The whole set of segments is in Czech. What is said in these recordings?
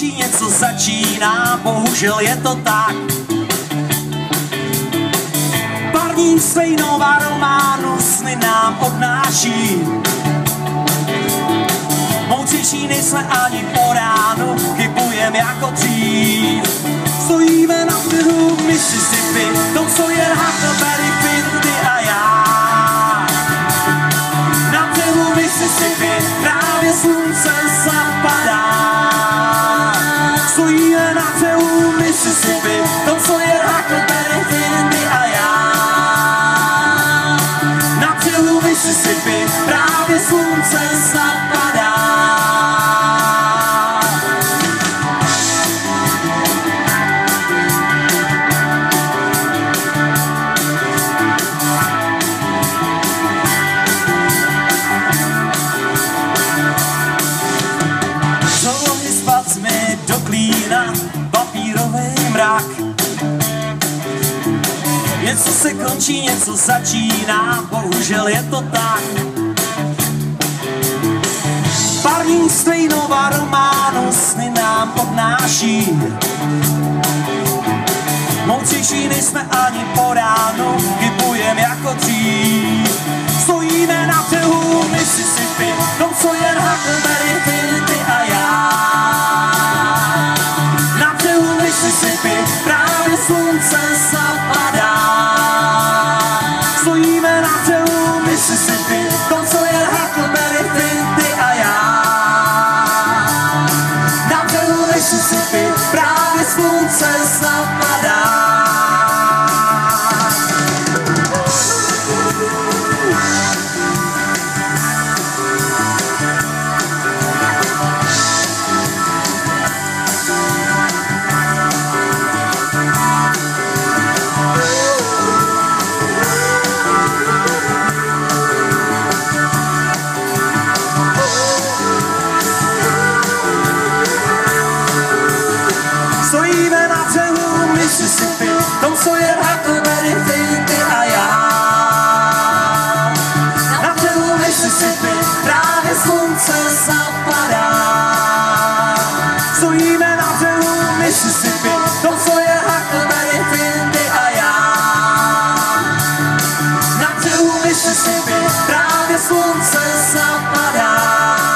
končí, něco začíná, bohužel je to tak. Pár dní stejnou arománu sny nám odnáší. Moudřejší nejsme ani po ránu, chybujem jako dřív. Stojíme na břehu Mississippi, tom co je Huckleberry Finn, ty a já. Na břehu Mississippi právě slunce zapadá. Stojíme na břehu Mississippi, tom co je Huckleberry Finn, ty a já. Na břehu Mississippi právě slunce zapadá. Do klína papírový mrak. Něco se končí, něco začíná, bohužel je to tak. Pár dní stejnou arománu sny nám odnáší. Moudřejší nejsme ani po ránu, hybujem jako dřív. Stojíme na břehu Mississippi, tom co jen Huckleberry Finn, ty a já. Na břehu Mississippi právě slunce zapadá. Stojíme na břehu Mississippi, tom co jen Huckleberry Finn, ty a já. Na břehu Mississippi právě slunce zapadá. Stojíme na břehu Mississippi, tom co je Huckleberry Finn, ty a já. Na břehu Mississippi právě slunce zapadá. Stojíme na břehu Mississippi, tom co je Huckleberry Finn, ty a já. Na břehu Mississippi právě slunce zapadá.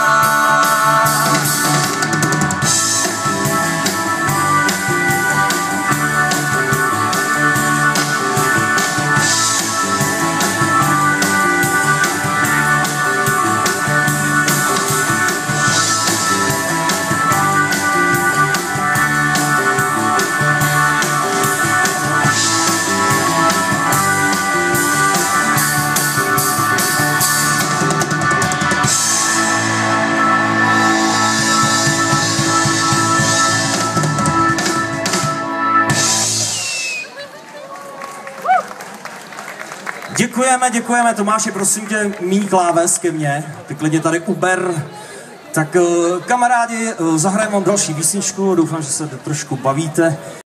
Děkujeme, Tomáši, prosím tě, míň kláves ke mně, ty klidně tady uber. Tak kamarádi, zahrajeme vám další písničku, doufám, že se trošku bavíte.